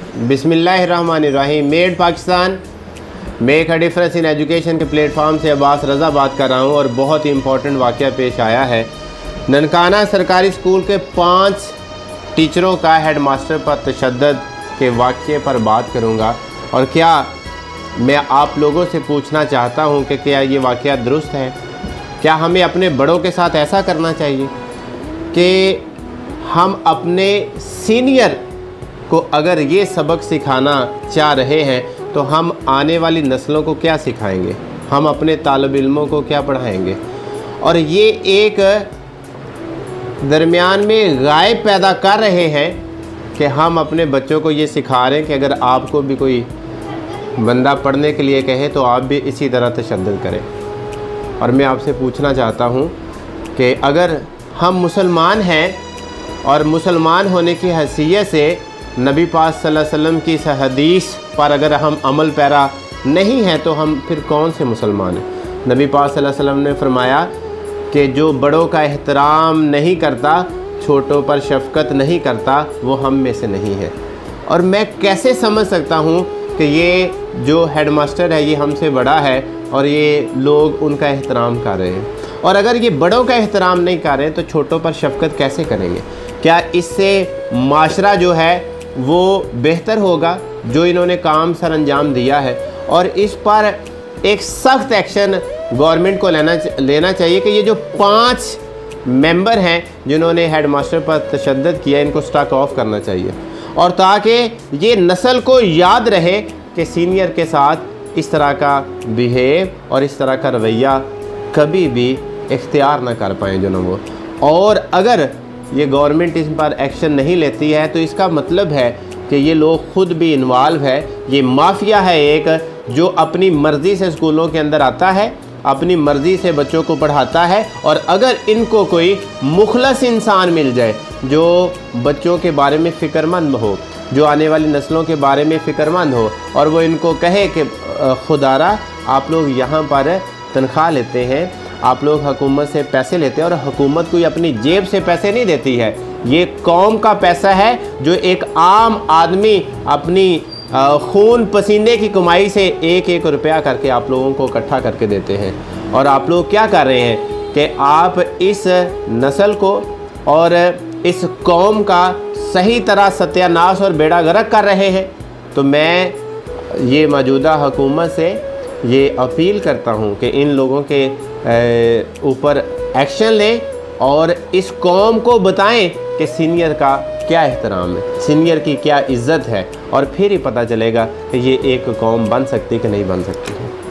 बिस्मिल्लाहिर्रहमानिर्रहीम। Made Pakistan make a difference in education के platform से अब्बास रज़ा बात कर रहा हूँ और बहुत ही इम्पोर्टेंट वाक़या पेश आया है। ननकाना सरकारी स्कूल के 5 टीचरों का हेडमास्टर पर तशद्दुद के वाक़ये पर बात करूँगा और क्या मैं आप लोगों से पूछना चाहता हूँ कि क्या ये वाक़या दुरुस्त है। क्या हमें अपने बड़ों के साथ ऐसा करना चाहिए कि हम अपने सीनियर को अगर ये सबक सिखाना चाह रहे हैं तो हम आने वाली नस्लों को क्या सिखाएंगे, हम अपने तालिब इल्मों को क्या पढ़ाएंगे। और ये एक दरमियान में गायब पैदा कर रहे हैं कि हम अपने बच्चों को ये सिखा रहे हैं कि अगर आपको भी कोई बंदा पढ़ने के लिए कहे तो आप भी इसी तरह तशद्दुद करें। और मैं आपसे पूछना चाहता हूँ कि अगर हम मुसलमान हैं और मुसलमान होने की हैसियत से नबी पाक सल्लल्लाहु अलैहि वसल्लम की इस हदीस पर अगर हम अमल पैरा नहीं हैं तो हम फिर कौन से मुसलमान हैं। नबी पाक सल्लल्लाहु अलैहि वसल्लम ने फरमाया कि जो बड़ों का एहतराम नहीं करता, छोटों पर शफ़क़त नहीं करता, वो हम में से नहीं है। और मैं कैसे समझ सकता हूँ कि ये जो हेडमास्टर है ये हमसे बड़ा है और ये लोग उनका एहतराम कर रहे हैं। और अगर ये बड़ों का एहतराम नहीं कर रहे हैं तो छोटों पर शफ़क़त कैसे करेंगे। क्या इससे माशरा जो है वो बेहतर होगा जो इन्होंने काम सर अंजाम दिया है। और इस पर एक सख्त एक्शन गवर्नमेंट को लेना चाहिए कि ये जो 5 मेंबर हैं जिन्होंने हेडमास्टर पर तशद्दुद किया, इनको स्टॉक ऑफ करना चाहिए। और ताकि ये नस्ल को याद रहे कि सीनियर के साथ इस तरह का बिहेव और इस तरह का रवैया कभी भी इख्तियार ना कर पाएँ जो ना वो। और अगर ये गवर्नमेंट इस पर एक्शन नहीं लेती है तो इसका मतलब है कि ये लोग ख़ुद भी इन्वॉल्व है। ये माफिया है एक जो अपनी मर्ज़ी से स्कूलों के अंदर आता है, अपनी मर्ज़ी से बच्चों को पढ़ाता है। और अगर इनको कोई मुखलस इंसान मिल जाए जो बच्चों के बारे में फ़िक्रमंद हो, जो आने वाली नस्लों के बारे में फ़िक्रमंद हो, और वो इनको कहे कि खुदारा आप लोग यहाँ पर तनख्वाह लेते हैं, आप लोग हुकूमत से पैसे लेते हैं और हुकूमत कोई अपनी जेब से पैसे नहीं देती है, ये कौम का पैसा है जो एक आम आदमी अपनी खून पसीने की कमाई से 1-1 रुपया करके आप लोगों को इकट्ठा करके देते हैं। और आप लोग क्या कर रहे हैं कि आप इस नस्ल को और इस कौम का सही तरह सत्यानाश और बेड़ा गर्क कर रहे हैं। तो मैं ये मौजूदा हुकूमत से ये अपील करता हूँ कि इन लोगों के ऊपर एक्शन लें और इस कौम को बताएं कि सीनियर का क्या एहतराम है, सीनियर की क्या इज़्ज़त है, और फिर ही पता चलेगा कि ये एक कौम बन सकती कि नहीं बन सकती है।